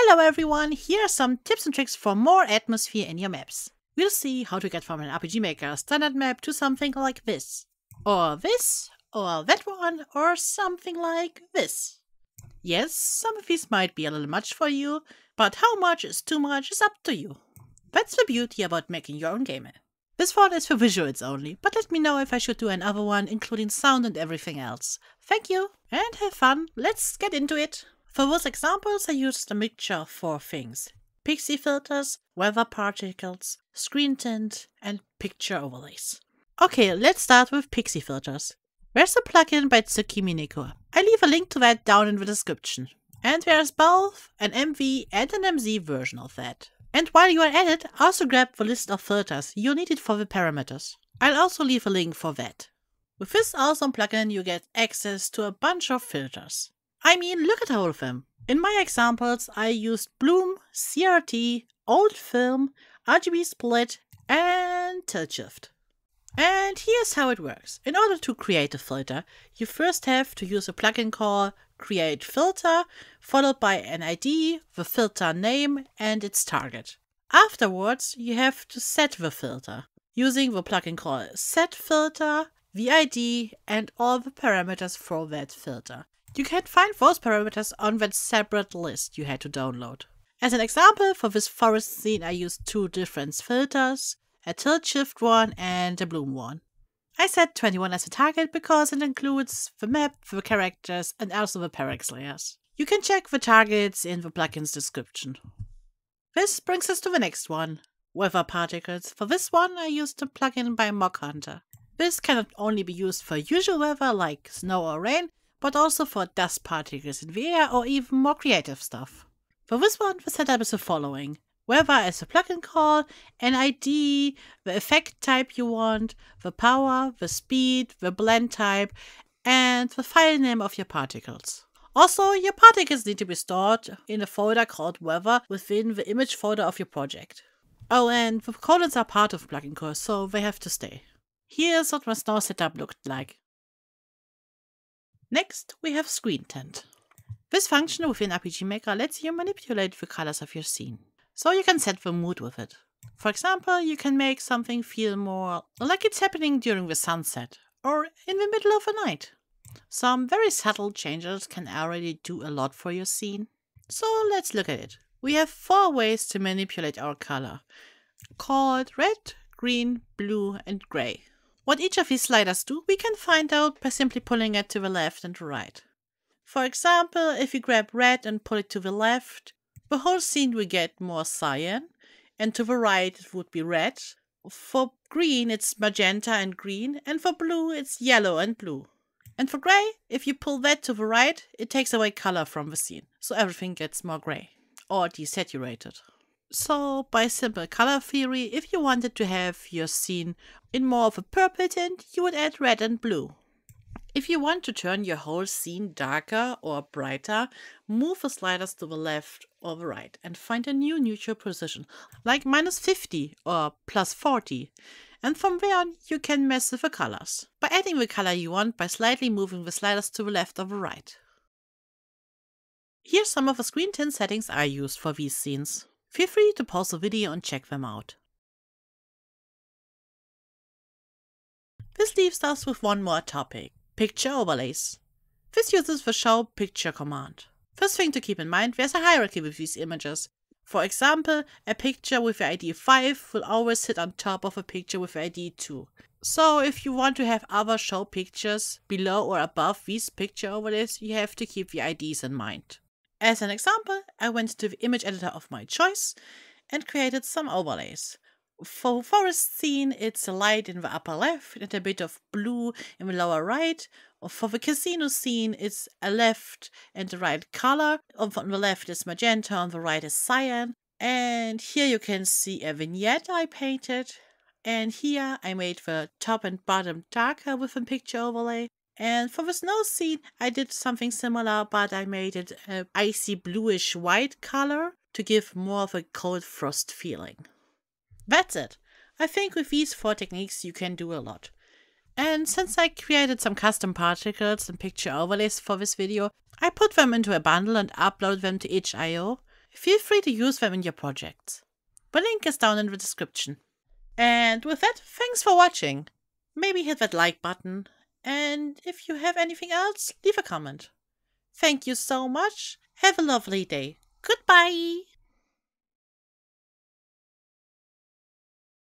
Hello everyone, here are some tips and tricks for more atmosphere in your maps. We'll see how to get from an RPGMaker standard map to something like this, or that one, or something like this. Yes, some of these might be a little much for you, but how much is too much is up to you. That's the beauty about making your own game. This one is for visuals only, but let me know if I should do another one including sound and everything else. Thank you, and have fun, let's get into it. For those examples I used a mixture of 4 things: Pixi filters, weather particles, screen tint, and picture overlays. Okay, let's start with Pixi filters. There's a plugin by Tsukimi. I leave a link to that down in the description. And there's both an MV and an MZ version of that. And while you are at it, also grab the list of filters you needed for the parameters. I'll also leave a link for that. With this awesome plugin you get access to a bunch of filters. I mean, look at all of them. In my examples I used Bloom, CRT, Old Film, RGB Split, and Tilt Shift. And here's how it works. In order to create a filter, you first have to use a plugin called Create Filter, followed by an ID, the filter name, and its target. Afterwards, you have to set the filter, using the plugin called Set Filter, the ID, and all the parameters for that filter. You can find those parameters on that separate list you had to download. As an example, for this forest scene I used 2 different filters, a tilt shift one and a bloom one. I set 21 as a target because it includes the map, the characters, and also the parallax layers. You can check the targets in the plugin's description. This brings us to the next one, weather particles. For this one I used a plugin by Moghunter. This can not only be used for usual weather like snow or rain, but also for dust particles in the air or even more creative stuff. For this one the setup is the following: weather as a plugin call, an ID, the effect type you want, the power, the speed, the blend type, and the file name of your particles. Also, your particles need to be stored in a folder called weather within the image folder of your project. Oh, and the colors are part of the plugin core, so they have to stay. Here's what my snow setup looked like. Next, we have screen tint. This function within RPGMaker lets you manipulate the colors of your scene, so you can set the mood with it. For example, you can make something feel more like it's happening during the sunset, or in the middle of the night. Some very subtle changes can already do a lot for your scene. So let's look at it. We have 4 ways to manipulate our color, called red, green, blue, and gray. What each of these sliders do, we can find out by simply pulling it to the left and right. For example, if you grab red and pull it to the left, the whole scene will get more cyan, and to the right it would be red. For green it's magenta and green, and for blue it's yellow and blue. And for gray, if you pull that to the right, it takes away color from the scene, so everything gets more gray, or desaturated. So, by simple color theory, if you wanted to have your scene in more of a purple tint, you would add red and blue. If you want to turn your whole scene darker or brighter, move the sliders to the left or the right and find a new neutral position, like -50 or +40. And from there on, you can mess with the colors, by adding the color you want by slightly moving the sliders to the left or the right. Here's some of the screen tint settings I used for these scenes. Feel free to pause the video and check them out. This leaves us with one more topic: picture overlays. This uses the show picture command. First thing to keep in mind, there's a hierarchy with these images. For example, a picture with the ID 5 will always sit on top of a picture with the ID 2. So if you want to have other show pictures below or above these picture overlays, you have to keep the IDs in mind. As an example, I went to the image editor of my choice and created some overlays. For the forest scene, it's a light in the upper left and a bit of blue in the lower right. Or for the casino scene, it's a left and the right color. On the left is magenta, on the right is cyan. And here you can see a vignette I painted. And here I made the top and bottom darker with a picture overlay. And for the snow scene, I did something similar, but I made it an icy bluish white color to give more of a cold frost feeling. That's it. I think with these 4 techniques you can do a lot. And since I created some custom particles and picture overlays for this video, I put them into a bundle and upload them to itch.io. Feel free to use them in your projects. The link is down in the description. And with that, thanks for watching. Maybe hit that like button, and if you have anything else, leave a comment. Thank you so much. Have a lovely day. Goodbye.